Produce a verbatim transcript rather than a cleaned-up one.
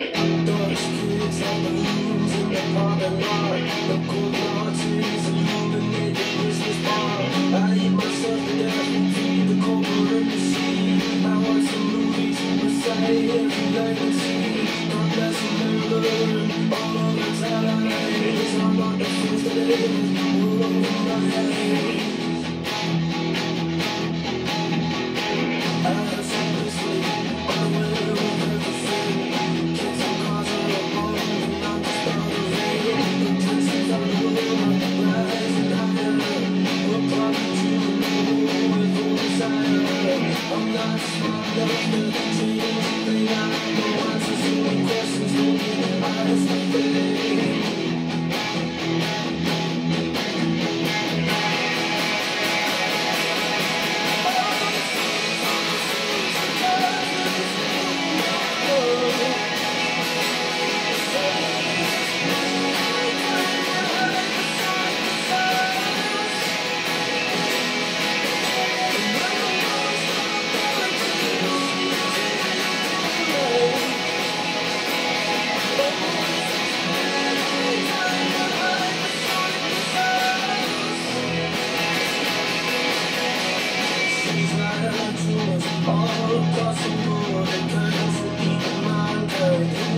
Dutch kids on the rooms in the parking lot. The cold arteries illuminate the business bar. I eat myself to death and feed the cobra in the sea. I watch some movies beside every night and see. God bless America, all of the time. I'm not the first that is all over my head. I have something sleep on the way with everything. Kids and cars are up on and I'm just on the rail. The tensions on the road, rising higher. We're probably too low with all desire. I'm not smart enough to change anything. I have no answers to the questions. Don't get honest with me. All across the world, it kind of eat my mind.